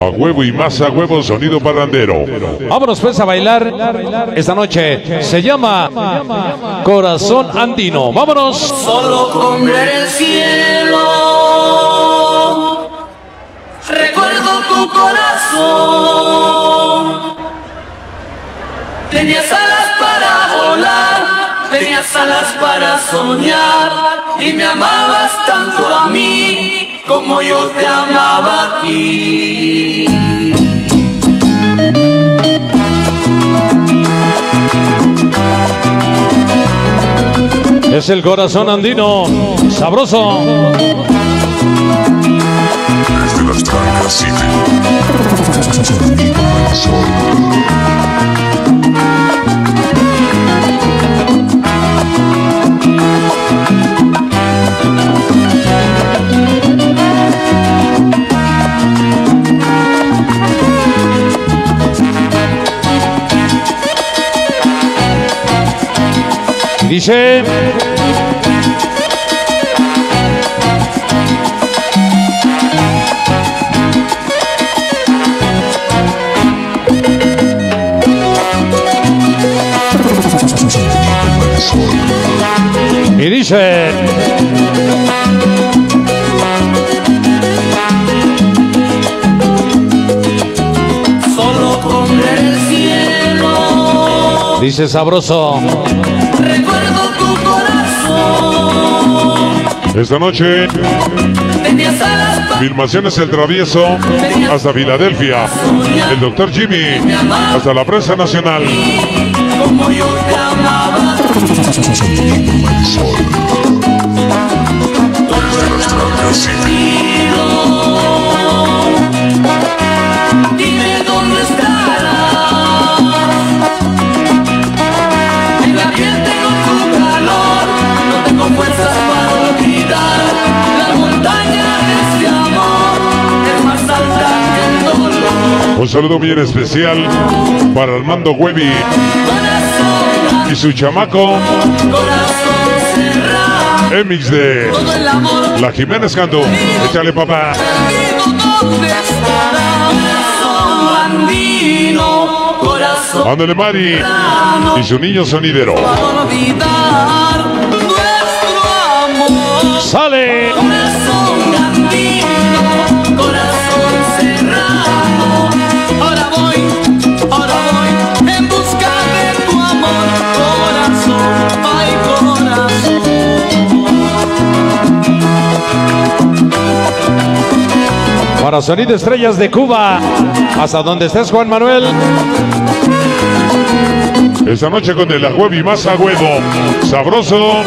A huevo y más a huevo, sonido parrandero. Vámonos pues a bailar esta noche. Se llama Corazón Andino. Vámonos. Solo con ver el cielo recuerdo tu corazón. Tenías alas para volar, tenías alas para soñar, y me amabas tanto a mí como yo te amaba a ti. Es el Corazón Andino, sabroso. Desde las Trancas City. Dice: y dice: Solo con ver el cielo dice sabroso. recuerdo tu corazón. Esta noche, Tenías alas para filmaciones El Travieso hasta Filadelfia. El Dr. Jimmy hasta la prensa nacional. como yo te amaba a ti. Dime dónde estarás. En la piel tengo tu calor, no tengo fuerzas para olvidar. La montaña de este amor es más alta que el dolor. Un saludo bien especial para Armando Webby Corazón, y su chamaco, corazón cerrado, Emix de todo el amor La Jiménez Cando. Échale, papá. perdido, ¿dónde estará? Corazón andino, corazón Ándale, Mari y su niño sonidero. para olvidar nuestro amor. Sale. Corazón andino, corazón cerrado. Ahora voy en busca de tu amor. Corazón, ay corazón. Para Sonido Estrellas de Cuba, hasta donde estés, Juan Manuel. Esta noche con el a huevo y más a huevo. Sabroso.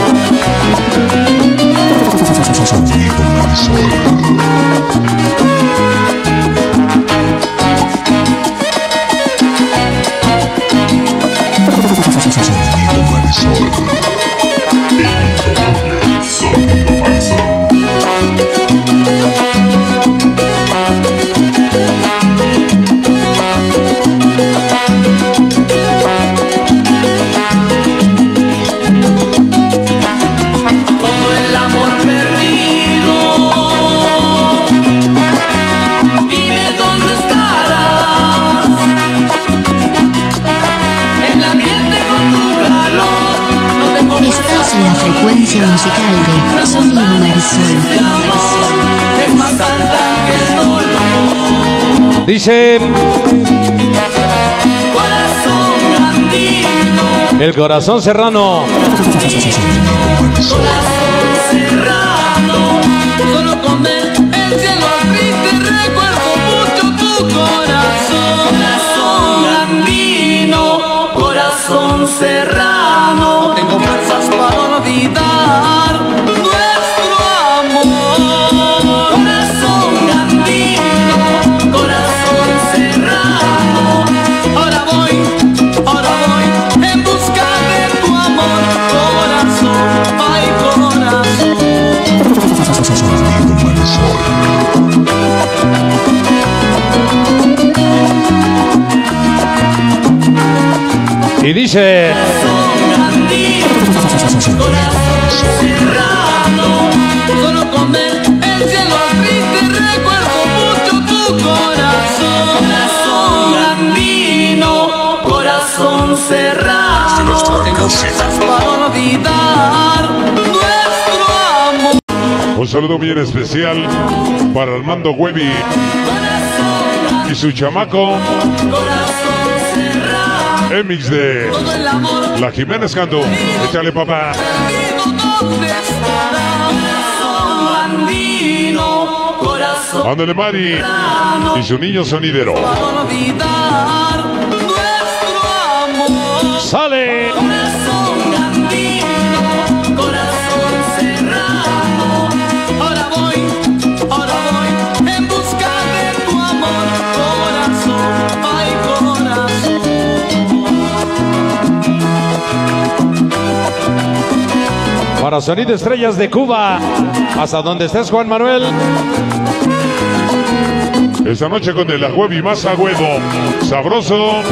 Todo el amor perdido. Dime dónde estarás. En la piel tengo tu calor. No tengo Estás en la frecuencia musical de Sonido Marisol. es más alta que el dolor. Dice Corazón andino, el Corazón Serrano. corazón cerrado. Solo con ver el cielo triste recuerdo mucho tu corazón. Corazón andino, corazón serrano. No tengo fuerzas para olvidar nuestro amor. Corazón andino, corazón serrano. Ahora voy en busca de tu amor. Corazón, ay corazón. Y dice: Corazón serrano, solo con ver el cielo triste recuerdo mucho tu corazón. serrano, tengo cosas para olvidar nuestro amor. Un saludo bien especial para Armando Webby y su chamaco Emix de La Jiménez Cando. Échale, papá. Ándale, Mari y su niño sonidero. ¡Sale! Ahora voy en busca de tu amor, corazón, ay corazón. Para Sonido Estrellas de Cuba, hasta donde estés, Juan Manuel. Esta noche con el Webby más agüedo, sabroso.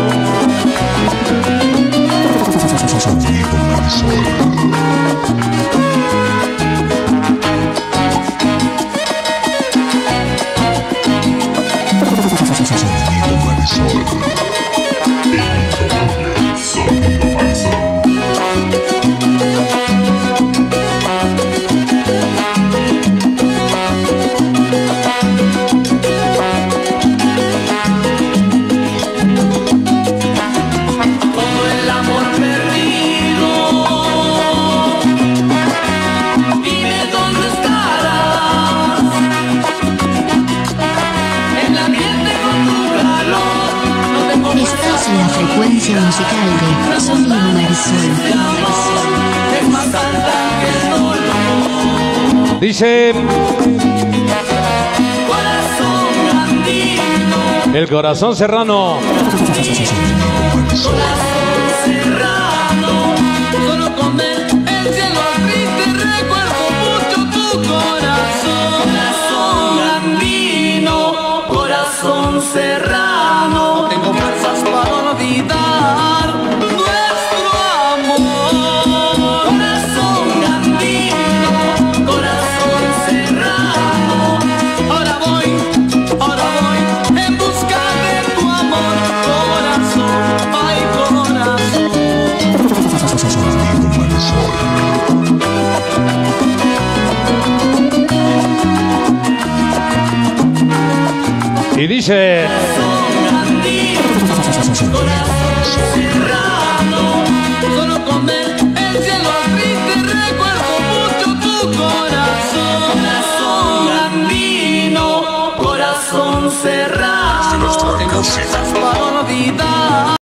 Frecuencia musical de Sonido Marisol. Dice el corazón serrano. Solo con ver el cielo triste recuerdo mucho tu corazón. Corazón andino, corazón serrano. Tengo fuerzas para olvidar nuestro amor. Corazón andino, corazón serrano. Ahora voy en busca de tu amor. Corazón, ay corazón. Y dice Solo con ver el cielo triste recuerdo mucho tu corazón. Corazón andino, corazón serrano. Tengo cosas para olvidar.